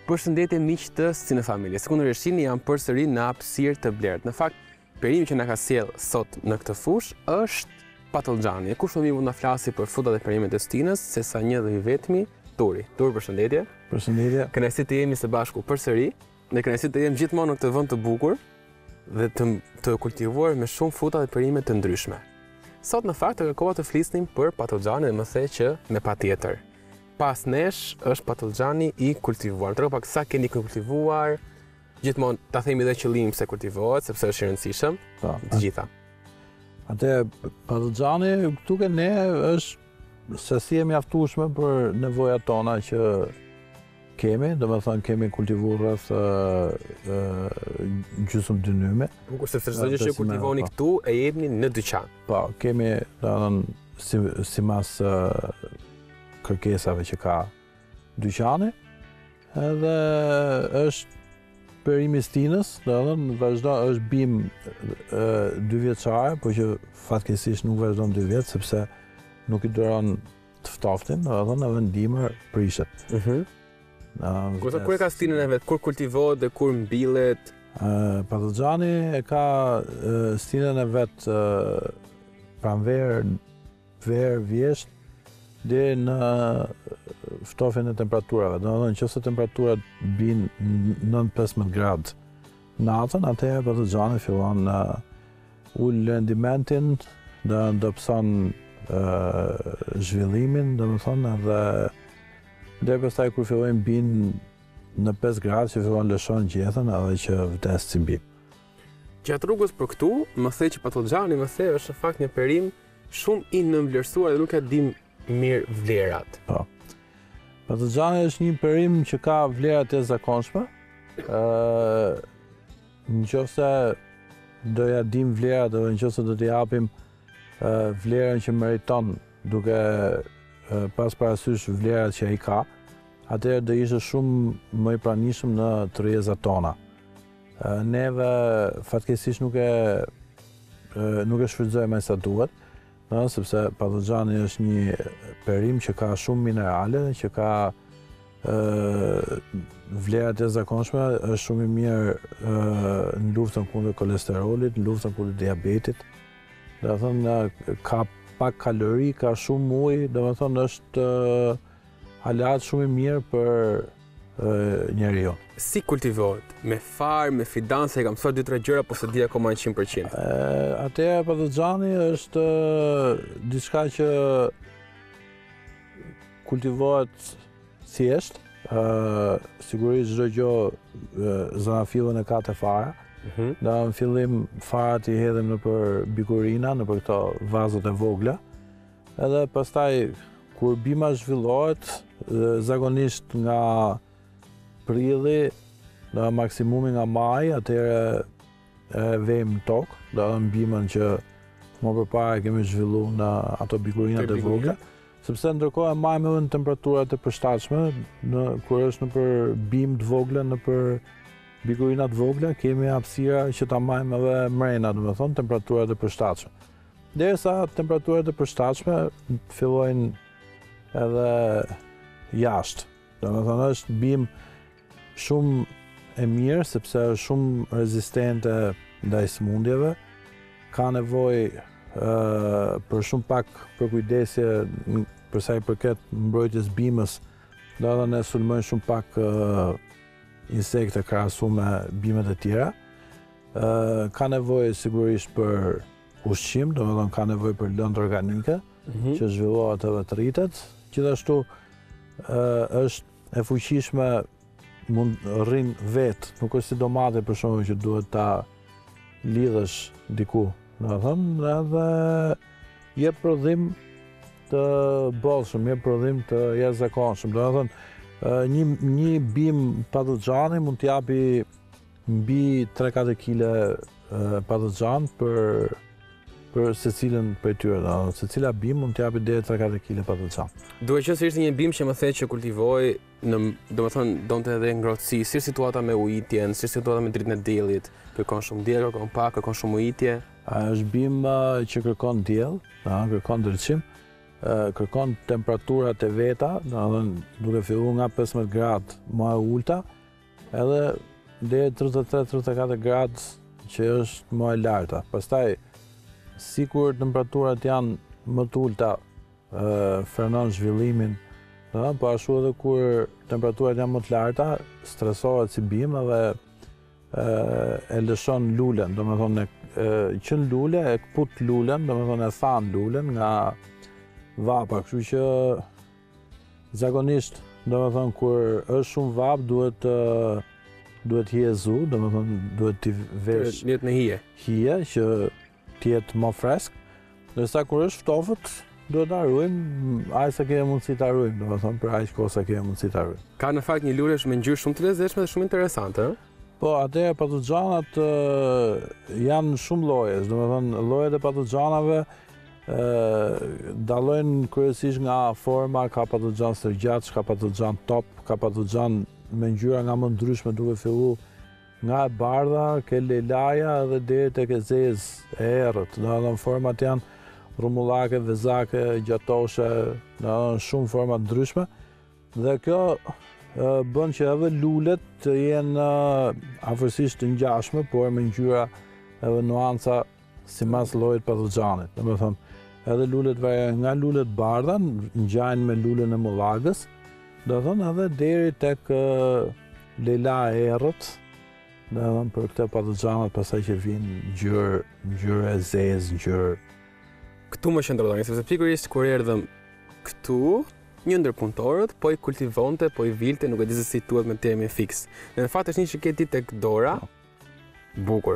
Përshëndetje miq të në familje. Sekondërisht jam përsëri në hapësirë të blerët. Në fakt, perimi që na ka sjell sot në këtë fushë është Patëllxhani. Kush më mund na flasi për frutat e perimet e Stinës, sesa një dhe i vetmi, Turi. Turi, përshëndetje. Përshëndetje. Kënaqësi të jemi së bashku përsëri. Ne kënaqësi të jemi gjithmonë në këtë vend të bukur dhe të kultivuar me shumë fruta dhe perime të ndryshme. Sot në fakt kërkova të flisnim për Patëllxhani dhe më the që me patjetër. Pas nesh është Patëllxhani i kultivuar. Tregoj pak sa keni kultivuar. Gjithmonë ta themi edhe qëllim pse kultivohet, sepse është i rëndësishëm. Të gjitha. Atë Patëllxhani këtu ke ne është sasi e mjaftueshme për nevojat tona që kemi, domethënë kemi kultivuar rreth gjysmë dynyme. Por sepse çdo gjë që kultivoni këtu e jepni në dyqan. Po, kemi domethënë simas kërkesave që ka dyqani, edhe është perimi i Stinës, domethënë vazhdo është bim 2 vjeçare, por që fatkeqësisht nuk vazhdon 2 vjet sepse nuk i duron të ftoftin, domethënë edhe ndimër prishet. Kur e ka Stinën e vet, kur kultivohet dhe kur mbillet? Patëllxhani e ka Stinën e vet pranverë, verë, vjesht, deri në ftofjen e temperaturave. Domethënë nëse temperaturat bin 9-15 gradë natën, atëherë Patëllxhani fillon ul rendimentin, ndopson zhvillimin, domethënë edhe deri pastaj kur fillojnë bin në 5 gradë që fillon lëshon gjithën edhe që vdes si bim. Gjatë rrugës për këtu, më the që Patëllxhani është në fakt një perim shumë i nënvlerësuar dhe nuk e dim mirë vlerat. Po. Patëllxhani është një perim që ka vlerat e zakonshme. Nëse do ja dim vlerat dhe nëse do t'i japim vlerën që meriton duke pas parasysh vlerat që ai ka, atëherë do ishte shumë më i pranishëm në tërjezat tona. Neve fatkeqësisht nuk e shfrytëzojmë sa duhet, sepse Patëllxhani është një perim që ka shumë minerale, që ka vlerat e zakonshme, është shumë i mirë në luftën kundër kolesterolit, në luftën kundër diabetit. Do të thonë ka pak kalori, ka shumë ujë, do të thonë është aleat shumë i mirë për njeriu. Si kultivohet? Me far, me fidan, se e kam mësuar 2-3 gjëra, po se di akoma 100%. Atëherë Patëllxhani është diçka që kultivohet thjesht. Sigurisht çdo gjë zanafillën e ka te fara. Në fillim farat i hedhim nëpër bikurina, nëpër këto vazot e vogla. Edhe pastaj kur bima zhvillohet, zakonisht nga prilli, në maksimumi nga maj, atëherë e vejmë në tokë, do të bimën që më përpara kemi zhvilluar në ato bikurinat e vogla, sepse ndërkohë e majmë edhe në temperaturat e përshtatshme, kur është nëpër bim të vogla, nëpër bikurinat vogla, kemi hapësira që ta majmë edhe mrena, domethënë temperaturat e përshtatshme. Derisa temperaturat e përshtatshme fillojnë edhe jashtë. Domethënë është bim shumë e mirë sepse është shumë rezistente ndaj sëmundjeve, ka nevojë për shumë pak përkujdesje për sa i përket mbrojtjes bimës, do të thonë ne sulmojnë shumë pak insekte krahasuar me bimet e tjera. Ka nevojë sigurisht për ushqim, domethënë ka nevojë për lëndë organike që zhvillohet edhe të rritet. Gjithashtu është e fuqishme, mund rrin vetë, nuk është si domate për shembull që duhet ta lidhësh diku, domethënë edhe jep prodhim të bollshëm, jep prodhim të jashtëzakonshëm, domethënë një bim Patëllxhani mund t'japi mbi 3-4 kg Patëllxhan për secilën prej tyre. Secila bim mund t'japi deri 3-4 kg Patëllxhan. Duhet që ishte një bim që më the që kultivoj, domethënë donte edhe ngrohtësi, si situata me ujitjen, si situata me dritën e diellit, kërkon shumë diell, kërkon pak, kërkon shumë ujitje. Është bim që kërkon diell, kërkon ndriçim. kërkon temperaturat e veta, duke filluar nga 15 gradë më e ulta, edhe deri 33-34 gradë që është më e larta. Pastaj, sikur temperaturat janë më të ulta, frenon zhvillimin, po ashtu edhe kur temperaturat janë më të larta, stresohet si bim edhe e lëshon lulen, domethënë qën lule, e kput lulen, domethënë e than lulen nga vapa, kështu që zakonisht, domethënë kur është shumë vap duhet hjezu, domethënë duhet t'i vesh Lihet në hije që t'jetë më fresk, ndërsa kur është ftofët, duhet ta ruajmë aq sa kemi mundësi ta ruajmë, domethënë për aq kohë sa kemi mundësi ta ruajmë. Ka në fakt një lulesh me ngjyrë shumë të lezetshme dhe shumë interesante, ëh? Po, atëherë patëllxhanat janë shumë llojesh, domethënë llojet e patëllxhanave dallojnë kryesisht nga forma, ka patëllxhan stërgjatsh, ka patëllxhan top, ka patëllxhan me ngjyra nga më ndryshme duke filluar nga e bardha, ke lejlaja edhe deri tek e zezë e errët. Domethënë format janë rrumullake, vezake, gjatoshe, domethënë shumë forma të ndryshme. Dhe kjo bën që edhe lulet të jenë afërsisht të ngjashme, por me ngjyra edhe nuanca sipas llojit patëllxhanit. Domethënë, edhe lulet variojnë nga lulet bardha, ngjajnë me lulen e mullagës, domethënë edhe deri tek lejla e errët, domethënë për këtë patëllxhanat pastaj që vijnë ngjyrë e zezë, ngjyrë. Këtu më qëndroni, sepse pikërisht kur erdhëm këtu, një ndër punëtorët po i kultivonte, po i vilte, nuk e di se si thuhet me termin fiks. Në fakt është një që ke ti tek dora, bukur.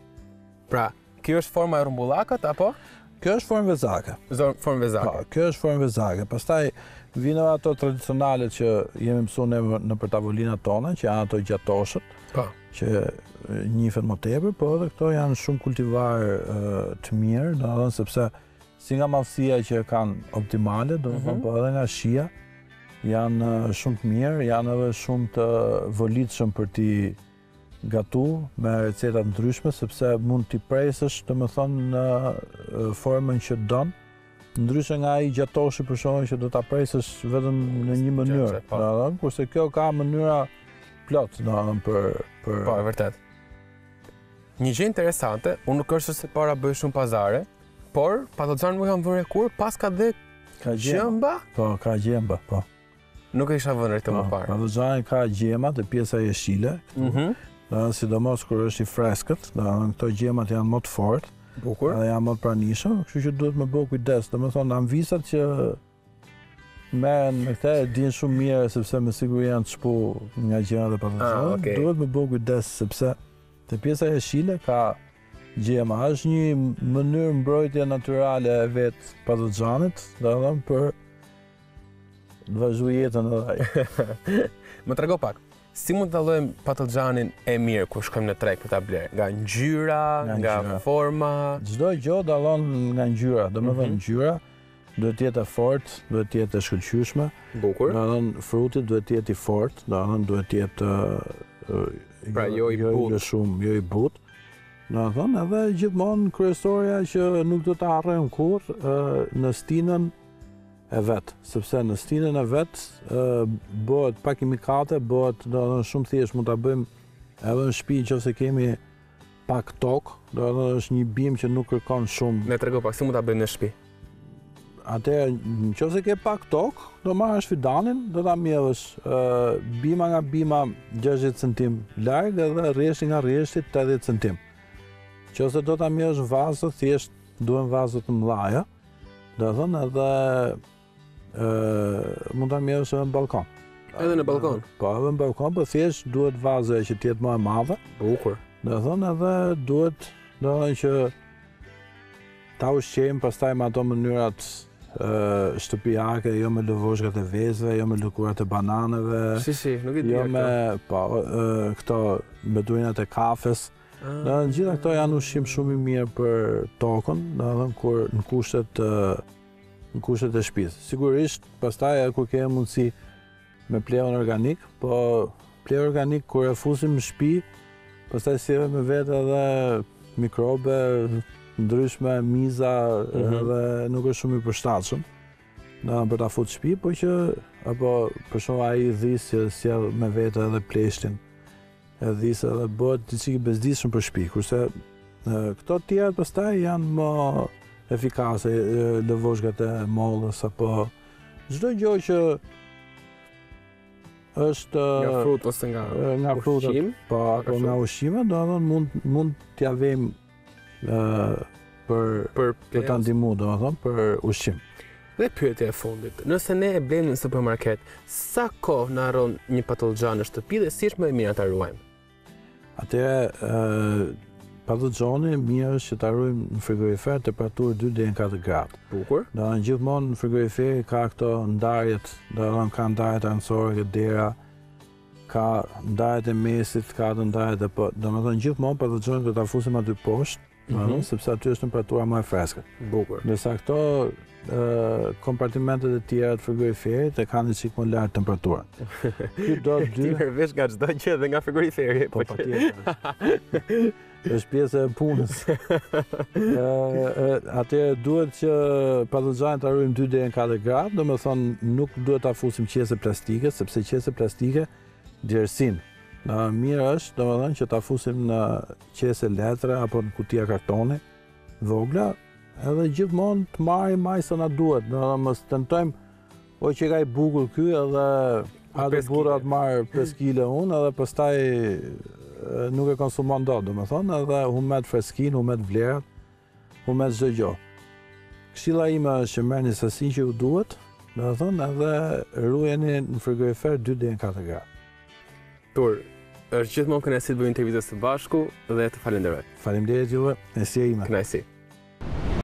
Pra, kjo është forma e rrumbullakët apo? Kjo është formë vezake. Formë vezake. Po, kjo është formë vezake. Pastaj vinë ato tradicionale që jemi mësuar ne nëpër tavolinat tona, që janë ato gjatoshët. Po. Që njihen më tepër, po edhe këto janë shumë kultivar të mirë, domethënë sepse si nga madhësia që kanë optimale, domethënë po edhe nga shija janë shumë të mirë, janë edhe shumë të volitshëm për t'i gatu me receta të ndryshme, sepse mund t'i presësh, domethënë në formën që don, ndryshe nga ai gjatoshi për shkakun që do ta presësh vetëm në një mënyrë, domethënë, kurse kjo ka mënyra plot, domethënë për Po, e vërtet. Një gjë interesante, unë nuk është se para bëj shumë pazare, por patëllxhan nuk kam vënë kur, pas ka dhe gjemba? Po, ka gjemba, po. Nuk e isha vënë këtë më parë. Patëllxhani ka gjemat e pjesa jeshile, sidomos kur është i freskët, këto gjemat janë më të fortë, bukur, edhe janë më të pranishëm, kështu që duhet me bë kujdes. Domethënë anvisat që merren me këtë e dinë shumë mirë sepse me siguri janë të shpu nga gjemat e patëllxhanit. Duhet me bë kujdes sepse te pjesa jeshile ka gjema, është një mënyrë mbrojtje natyrale e vetë patëllxhanit, domethënë për të vazhduar jetën edhe ai. Më trego pak, si mund të dallojmë patëllxhanin e mirë kur shkojmë në treg për ta blerë? Nga ngjyra, nga forma? Çdo gjë dallon nga ngjyra, domethënë ngjyra duhet të jetë e fortë, duhet të jetë e shkëlqyeshme. Bukur. Domethënë fruti duhet të jetë i fortë, domethënë duhet të jetë pra jo i butë, jo i butë. Domethënë edhe gjithmonë kryesorja që nuk do ta harrojmë kurrë në stinën e vet, sepse në stinën e vet bëhet pa kimikate, bëhet domethënë shumë thjesht, mund ta bëjmë edhe në shtëpi nëse kemi pak tokë, domethënë është një bim që nuk kërkon shumë. Ne trego pak si mund ta bëjmë në shtëpi. Atëherë, nëse ke pak tokë, do marrësh fidanin, do ta mbjellësh bima nga bima 60 cm larg edhe rreshti nga rreshti 80 cm. Nëse do ta mbjellësh vazë, thjesht duhen vazë të mëdha, do thënë edhe mund ta mbjellësh edhe në balkon. Edhe në balkon? Po, edhe në balkon, po thjesht duhet vazë që të jetë më e madhe. Bukur. Do thënë edhe duhet, do thënë që ta ushqejmë pastaj me ato mënyrat shtëpiake, jo me lëvoshkat e vezëve, jo me lëkurat e bananeve. Si, nuk i di. Jo me, po, këto mbeturinat e kafes. Gjitha këto janë ushqim shumë i mirë për tokën, kur në kushtet e shtëpisë. Sigurisht, pastaj kur kemi mundësi me pleun organik, po pleu organik kur e fusim në shtëpi, pastaj sjellem me vetë edhe mikrobe ndryshme, miza, edhe nuk është shumë i përshtatshëm. për ta futur shtëpi, po që apo për shembull ai dhis që sjell me vete edhe pleshtin. E dhis edhe bëhet diçka e bezdishëm për shtëpi, kurse këto të tjerat pastaj janë më efikase, lëvozhgat e mollës apo çdo gjë që është nga frut ose nga frutat, po apo nga ushqime, domethënë mund t'ia vëjmë për ta ndihmuar, domethënë për ushqim. Dhe pyetja e fundit, nëse ne e blejmë në supermarket, sa kohë na harron një patëllxhan në shtëpi dhe si është më e mirë ta ruajmë? Atëherë patëllxhani mirë është që ta ruajmë në frigorifer temperaturë 2 deri në 4 gradë. Bukur. Gjithmonë në frigorifer ka këto ndarjet, ka ndarjet anësore, dera, ka ndarjet e mesit, ka të ndarjet e domethënë gjithmonë patëllxhanin do ta fusim aty poshtë, sepse aty është temperatura më e freskët. Bukur. Ndërsa këto kompartimentet e tjera të frigoriferit e kanë një çik më lart temperaturën. Ky do Ti merresh nga çdo gjë dhe nga frigoriferi. Po patjetër. Është pjesë e punës. Atëherë duhet që patëllxhanin ta ruajmë 2 deri në 4 gradë, domethënë nuk duhet ta fusim qese plastike, sepse qese plastike djersin. Mirë është domethënë që ta fusim në qese letre apo në kutia kartoni, vogla, edhe gjithmonë të marrim aq sa na duhet, domethënë mos tentojmë o që ka i bukur ky edhe atë burra të marr 5 kg unë edhe pastaj nuk e konsumon dot, domethënë edhe humbet freskinë, humbet vlerat, humbet çdo gjë. Këshilla ime është që merrni sasinë që ju duhet, domethënë edhe ruajeni në frigorifer 2 deri në 4 gradë. Tur, është gjithmonë kënaqësi të bëjmë intervistën së bashku dhe të falenderoj. Faleminderit juve, kënaqësia ime. Kënaqësi.